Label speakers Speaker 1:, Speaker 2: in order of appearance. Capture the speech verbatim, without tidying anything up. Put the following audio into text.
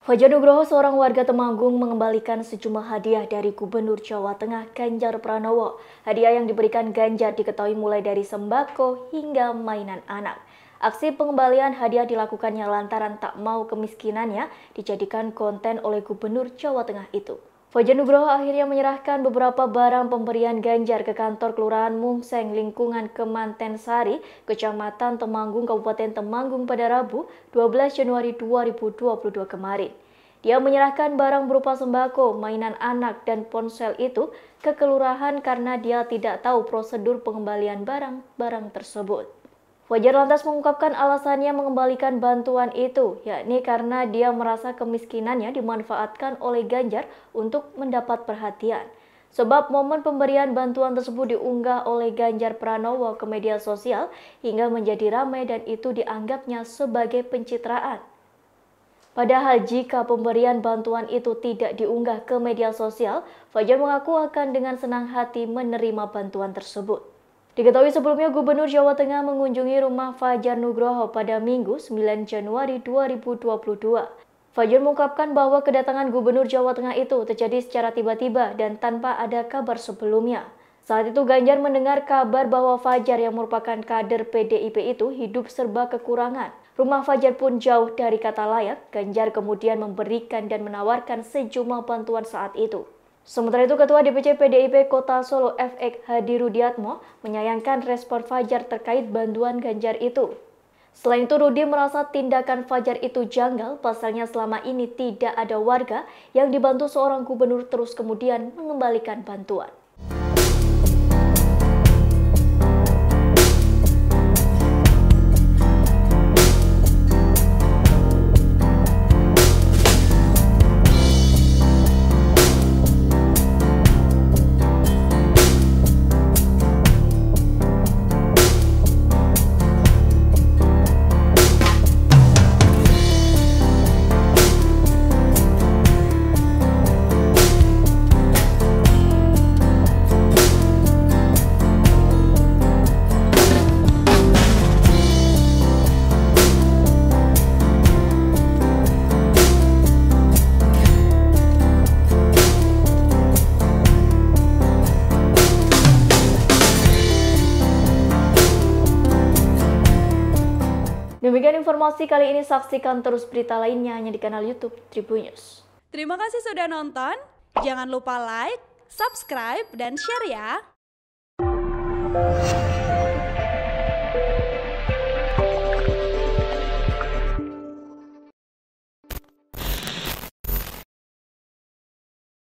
Speaker 1: Fajar Nugroho, seorang warga Temanggung, mengembalikan sejumlah hadiah dari Gubernur Jawa Tengah Ganjar Pranowo. Hadiah yang diberikan Ganjar diketahui mulai dari sembako hingga mainan anak. Aksi pengembalian hadiah dilakukannya lantaran tak mau kemiskinannya dijadikan konten oleh Gubernur Jawa Tengah itu. Fajar Nugroho akhirnya menyerahkan beberapa barang pemberian Ganjar ke kantor Kelurahan Mungseng, lingkungan Kemantensari, Kecamatan Temanggung, Kabupaten Temanggung pada Rabu dua belas Januari dua ribu dua puluh dua kemarin. Dia menyerahkan barang berupa sembako, mainan anak, dan ponsel itu ke kelurahan karena dia tidak tahu prosedur pengembalian barang-barang tersebut. Fajar lantas mengungkapkan alasannya mengembalikan bantuan itu, yakni karena dia merasa kemiskinannya dimanfaatkan oleh Ganjar untuk mendapat perhatian. Sebab momen pemberian bantuan tersebut diunggah oleh Ganjar Pranowo ke media sosial hingga menjadi ramai dan itu dianggapnya sebagai pencitraan. Padahal jika pemberian bantuan itu tidak diunggah ke media sosial, Fajar mengaku akan dengan senang hati menerima bantuan tersebut. Diketahui sebelumnya Gubernur Jawa Tengah mengunjungi rumah Fajar Nugroho pada Minggu sembilan Januari dua ribu dua puluh dua. Fajar mengungkapkan bahwa kedatangan Gubernur Jawa Tengah itu terjadi secara tiba-tiba dan tanpa ada kabar sebelumnya. Saat itu Ganjar mendengar kabar bahwa Fajar yang merupakan kader P D I P itu hidup serba kekurangan. Rumah Fajar pun jauh dari kata layak. Ganjar kemudian memberikan dan menawarkan sejumlah bantuan saat itu. Sementara itu, Ketua D P C P D I P Kota Solo F X Hadi Rudiatmo menyayangkan respon Fajar terkait bantuan Ganjar itu. Selain itu, Rudi merasa tindakan Fajar itu janggal, pasalnya selama ini tidak ada warga yang dibantu seorang gubernur terus kemudian mengembalikan bantuan. Demikian informasi kali ini, saksikan terus berita lainnya hanya di kanal YouTube Tribun News.
Speaker 2: Terima kasih sudah nonton, jangan lupa like, subscribe, dan share ya!